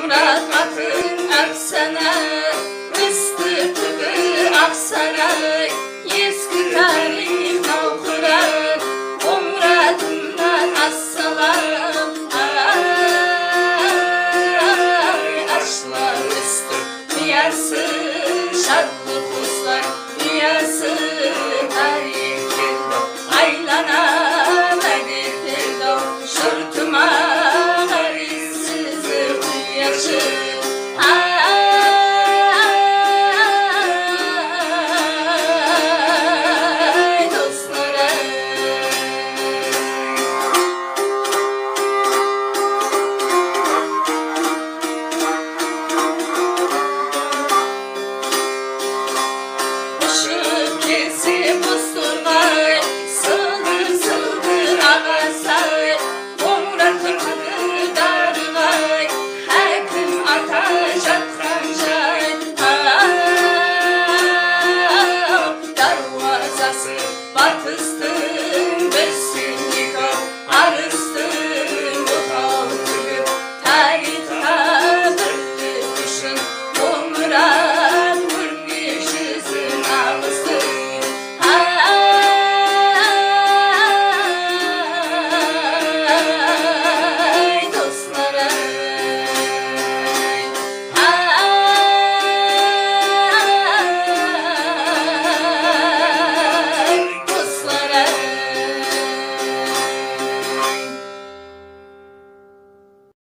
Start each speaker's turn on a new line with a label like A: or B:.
A: Murat atın aksana, ıstırtığı aksana, yeski tarih okuran, o Murat'ından assalam. Ay aşklar ıstır dünyasın, şadlı kuzlar dünyasın. Ay kirdo aylana verdirdo, şortuma garipsizdir dünyası. Batısın